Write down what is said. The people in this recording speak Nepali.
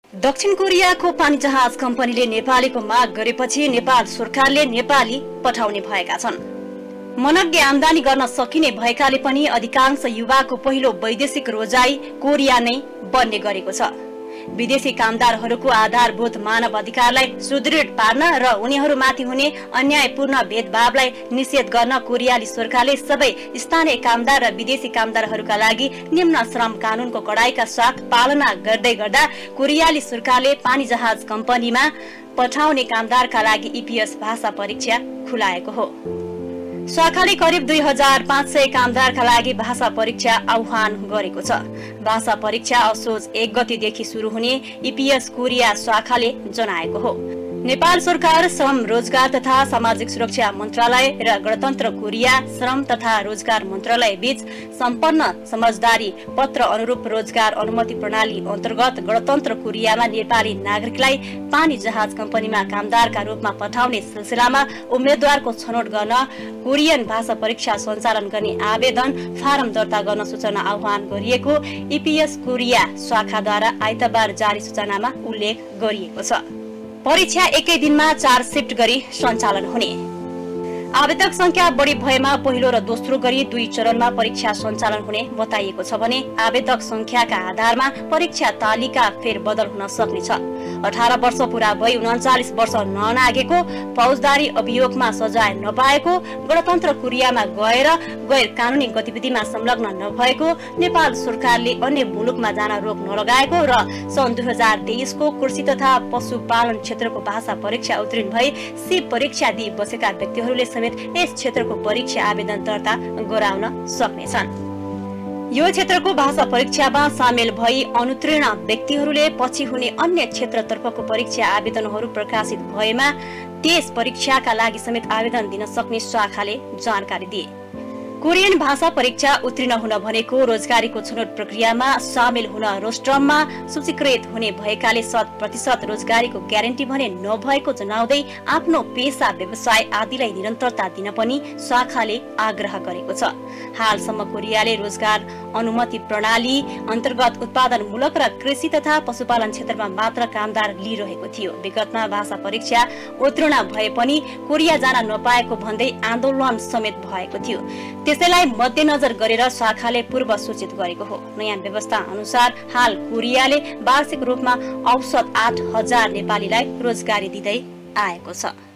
दक्षिण कोरियाको पानी जहाज कम्पनीले नेपालीको माग गरेपछि नेपाल सरकारले नेपाली पठाउने भएका छन्। मनग्गे आमदानी गर्न सकिने भएकाले पनि अधिकांश युवाको पहिलो वैदेशिक रोजाई कोरिया नै बन्ने गरेको छ। विदेशी कामदारहरूको आधारभूत मानव अधिकारलाई सुदृढ पार्न र उनीहरूमाथि हुने अन्यायपूर्ण भेदभावलाई निषेध गर्न कोरियाली सरकारले सबै स्थानीय कामदार र विदेशी कामदारहरूका लागि निम्न श्रम कानूनको कडाइका साथ पालना गर्दै गर्दा कोरियाली सरकारले पानी जहाज कम्पनीमा पठाउने कामदारका लागि ईपीएस भाषा परीक्षा खुलाएको हो। शाखाले करिब 2500 कामदारका लागि भाषा परीक्षा आह्वान गरेको छ। भाषा परीक्षा असोज 1 गतेदेखि सुरु हुने ईपीएस कोरिया शाखाले जनाएको हो। नेपाल सरकार श्रम रोजगार तथा सामाजिक सुरक्षा मन्त्रालय र गणतन्त्र कोरिया श्रम तथा रोजगार मन्त्रालय बीच सम्पन्न समझदारी पत्र अनुरूप रोजगार अनुमति प्रणाली अन्तर्गत गणतन्त्र कोरियामा नेपाली नागरिकलाई पानी जहाज कम्पनीमा कामदारका रूपमा पठाउने सिलसिलामा उम्मेद्वारको छनौट गर्न कोरियन भाषा परीक्षा सञ्चालन गर्ने आवेदन फारम दर्ता गर्न सूचना आह्वान गरिएको ईपीएस कोरिया शाखाद्वारा आइतबार जारी सूचनामा उल्लेख गरिएको छ। परीक्षा एकै दिनमा 4 शिफ्ट गरी सञ्चालन हुने। आवेदक संख्या बढी भएमा पहिलो र दोस्रो गरी 2 चरणमा परीक्षा सञ्चालन हुने बताइएको छ भने आवेदक संख्याका आधारमा परीक्षा तालिका फेरबदल हुन सक्नेछ। 18 वर्ष पूरा भई 39 वर्ष ननागेको, फौजदारी अभियोगमा सजाय नपाएको, गणतन्त्र कोरियामा गएर गैर कानूनी गतिविधिमा संलग्न नभएको, नेपाल सरकारले अन्य मुलुकमा जान रोक नलगाएको र सन् 2023 को कृषि तथा पशुपालन क्षेत्रको भाषा परीक्षा उत्तीर्ण भई सी परीक्षा दिई बसेका व्यक्तिहरूले समेत यस क्षेत्रको परीक्षा आवेदन दर्ता गराउन सक्नेछन्। यो क्षेत्रको भाषा परीक्षामा सामेल भई अनुत्तीर्ण व्यक्तिहरूले पछि हुने अन्य क्षेत्रतर्फको परीक्षा आवेदनहरू प्रकाशित भएमा त्यस परीक्षाका लागि समेत आवेदन दिन सक्ने शाखाले जानकारी दिए। कोरियन भाषा परीक्षा उत्तीर्ण हुन भनेको रोजगारीको छनौट प्रक्रियामा सामेल हुन रोस्टरमा सूचीकृत हुने भएकाले 100% रोजगारीको ग्यारेन्टी भने नभएको जनाउँदै आफ्नो पेशा व्यवसाय आदिलाई निरन्तरता दिन पनि शाखाले आग्रह गरेको छ। हालसम्म कोरियाले रोजगार अनुमति प्रणाली अन्तर्गत उत्पादनमूलक र कृषि तथा पशुपालन क्षेत्रमा मात्र कामदार लिइरहेको थियो। विगतमा भाषा परीक्षा उत्तीर्ण भए पनि कोरिया जान नपाएको भन्दै आन्दोलन समेत भएको थियो। त्यसैलाई मध्यनजर गरेर शाखाले पूर्व सूचित गरेको हो। नयाँ व्यवस्था अनुसार हाल कोरियाले वार्षिक रूपमा औसत 8000 नेपालीलाई रोजगारी दिँदै आएको छ।